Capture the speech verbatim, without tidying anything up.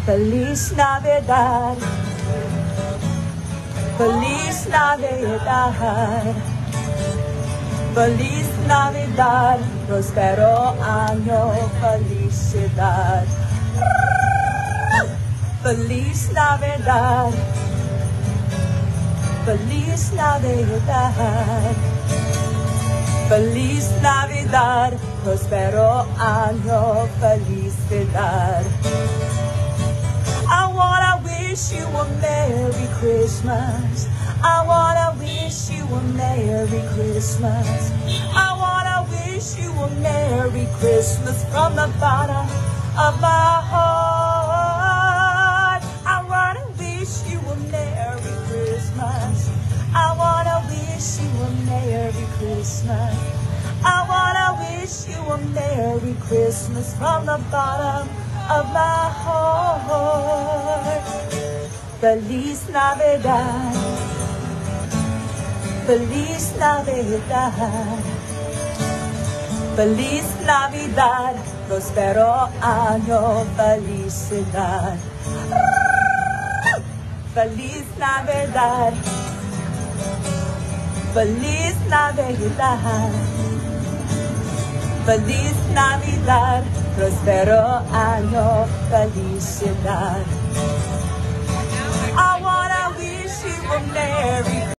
Feliz Navidad, Feliz Navidad, Feliz Navidad, prospero año, felicidad. Feliz Navidad, Feliz Navidad, Feliz Navidad, prospero año, felicidad. I wanna wish you a Merry Christmas. I wanna wish you a Merry Christmas. I wanna wish you a Merry Christmas from the bottom of my heart. I wanna wish you a Merry Christmas. I wanna wish you a Merry Christmas. I wanna wish you a Merry Christmas from the bottom of my heart. Feliz Navidad, Feliz Navidad, Feliz Navidad, prospero año, felicidad. Feliz Navidad, Feliz Navidad, Feliz Navidad, prospero año, felicidad. I wanna wish you a Merry